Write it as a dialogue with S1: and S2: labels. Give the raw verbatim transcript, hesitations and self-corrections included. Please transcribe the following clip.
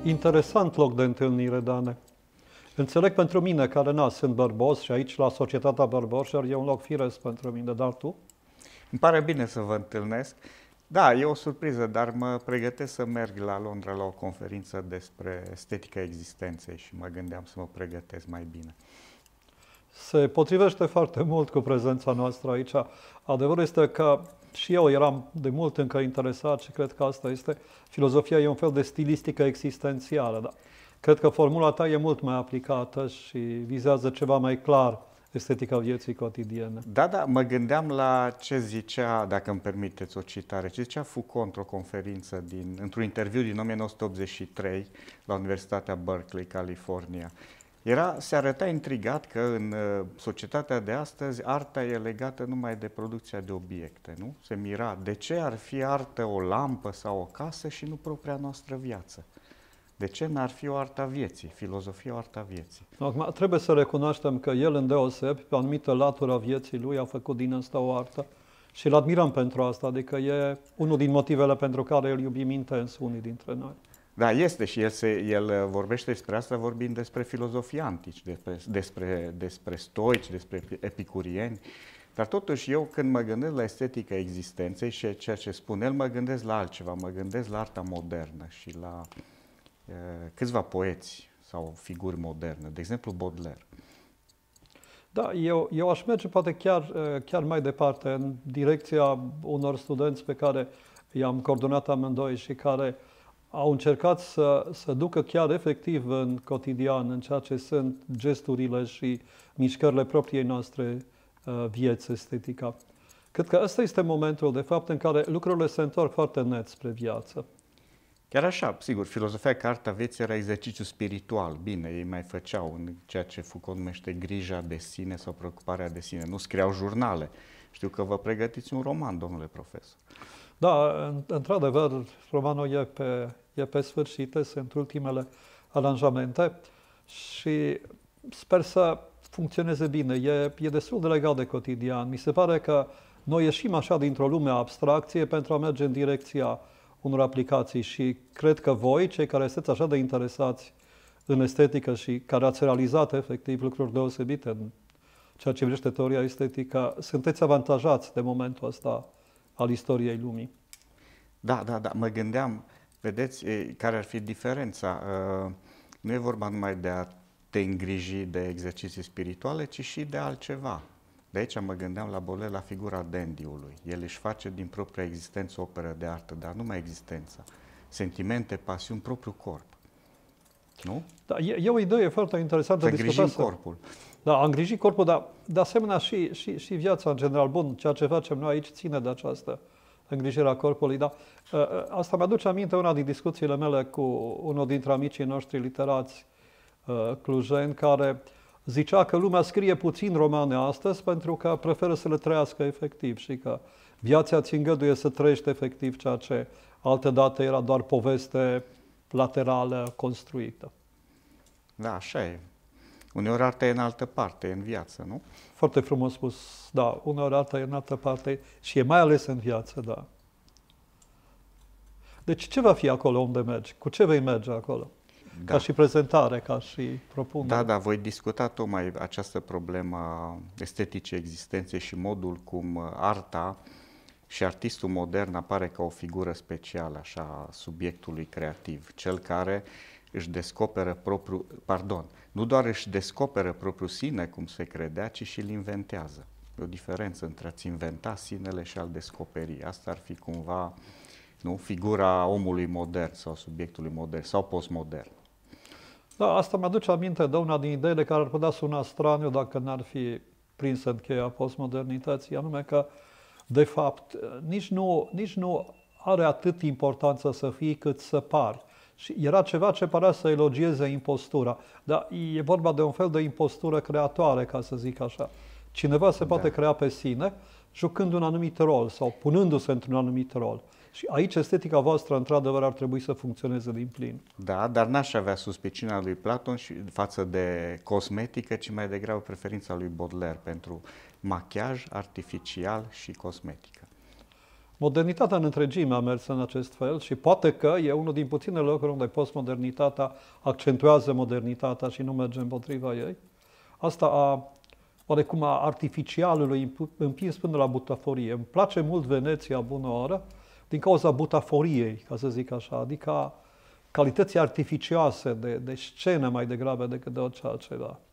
S1: Interesant loc de întâlnire, Dane. Înțeleg pentru mine, care na, sunt bărbos și aici la Societatea Bărboșilor e un loc firesc pentru mine, dar tu?
S2: Îmi pare bine să vă întâlnesc. Da, e o surpriză, dar mă pregătesc să merg la Londra la o conferință despre estetica existenței și mă gândeam să mă pregătesc mai bine.
S1: Se potrivește foarte mult cu prezența noastră aici. Adevărul este că și eu eram de mult încă interesat și cred că asta este. Filozofia e un fel de stilistică existențială, dar cred că formula ta e mult mai aplicată și vizează ceva mai clar estetica vieții cotidiene.
S2: Da, da, mă gândeam la ce zicea, dacă îmi permiteți o citare, ce zicea Foucault într-o conferință, din, într-un interviu din o mie nouă sute optzeci și trei la Universitatea Berkeley, California. Era, se arăta intrigat că în uh, societatea de astăzi arta e legată numai de producția de obiecte, nu? Se mira de ce ar fi artă o lampă sau o casă și nu propria noastră viață. De ce n-ar fi o artă a vieții, filozofia o artă a vieții?
S1: Acum, trebuie să recunoaștem că el îndeosebi, pe o anumită latură a vieții lui, a făcut din asta o artă și îl admirăm pentru asta, adică e unul din motivele pentru care îl iubim intens unii dintre noi.
S2: Da, este și el, se, el vorbește despre asta vorbind despre filozofii antici, despre, despre, despre stoici, despre epicurieni. Dar totuși eu când mă gândesc la estetica existenței și ceea ce spune el, mă gândesc la altceva, mă gândesc la arta modernă și la uh, câțiva poeți sau figuri moderne, de exemplu Baudelaire.
S1: Da, eu, eu aș merge poate chiar, chiar mai departe în direcția unor studenți pe care i-am coordonat amândoi și care au încercat să, să ducă chiar efectiv în cotidian, în ceea ce sunt gesturile și mișcările propriei noastre uh, vieți estetica. Cred că ăsta este momentul, de fapt, în care lucrurile se întorc foarte net spre viață.
S2: Chiar așa, sigur, filozofia ca arta vieții era exercițiu spiritual. Bine, ei mai făceau în ceea ce Foucault numește grija de sine sau preocuparea de sine. Nu scriau jurnale. Știu că vă pregătiți un roman, domnule profesor.
S1: Da, într-adevăr, romanul e pe, e pe sfârșit, sunt ultimele aranjamente și sper să funcționeze bine. E, e destul de legat de cotidian. Mi se pare că noi ieșim așa dintr-o lume a abstracție pentru a merge în direcția unor aplicații și cred că voi, cei care sunteți așa de interesați în estetică și care ați realizat efectiv lucruri deosebite în ceea ce privește teoria estetică, sunteți avantajați de momentul ăsta al istoriei lumii.
S2: Da, da, da. Mă gândeam, vedeți, care ar fi diferența. Nu e vorba numai de a te îngriji de exerciții spirituale, ci și de altceva. De aici mă gândeam la Baudelaire, la figura dandy-ului. El își face din propria existență o operă de artă, dar nu numai existența. Sentimente, pasiuni, propriul corp. Nu?
S1: Da, e, e o idee foarte interesantă.
S2: Să îngrijim corpul.
S1: Da, a îngriji corpul, dar de asemenea și, și, și viața în general. Bun, ceea ce facem noi aici ține de această îngrijire a corpului. Dar asta mi-aduce aminte una din discuțiile mele cu unul dintre amicii noștri literați clujeni, care zicea că lumea scrie puțin romane astăzi pentru că preferă să le trăiască efectiv și că viața ți îngăduie să trăiești efectiv ceea ce altădată era doar poveste laterală construită.
S2: Da, așa e. Uneori arta e în altă parte, e în viață, nu?
S1: Foarte frumos spus, da, uneori arta e în altă parte și e mai ales în viață, da. Deci ce va fi acolo unde mergi? Cu ce vei merge acolo? Da. Ca și prezentare, ca și propunere.
S2: Da, da, voi discuta tocmai această problemă a esteticii existenței și modul cum arta și artistul modern apare ca o figură specială, așa, a subiectului creativ, cel care își descoperă propriul, pardon, nu doar își descoperă propriul sine, cum se credea, ci și îl inventează. E o diferență între a-ți inventa sinele și a-l descoperi. Asta ar fi cumva, nu, figura omului modern sau subiectului modern sau postmodern.
S1: Da, asta mi-aduce aminte de una din ideile care ar putea suna straniu dacă n-ar fi prins în cheia postmodernității, anume că, de fapt, nici nu, nici nu are atât importanță să fii cât să pari. Și era ceva ce părea să elogieze impostura, dar e vorba de un fel de impostură creatoare, ca să zic așa. Cineva se poate da. crea pe sine jucând un anumit rol sau punându-se într-un anumit rol. Și aici estetica voastră, într-adevăr, ar trebui să funcționeze din plin.
S2: Da, dar n-aș avea suspiciunea lui Platon și față de cosmetică, ci mai degrabă preferința lui Baudelaire pentru machiaj artificial și cosmetică.
S1: Modernitatea în întregime a mers în acest fel și poate că e unul din puținele locuri unde postmodernitatea accentuează modernitatea și nu merge împotriva ei. Asta a, oarecum a artificialului împins până la butaforie. Îmi place mult Veneția, bună oră, din cauza butaforiei, ca să zic așa, adică calității artificioase de, de scenă mai degrabă decât de orice altceva.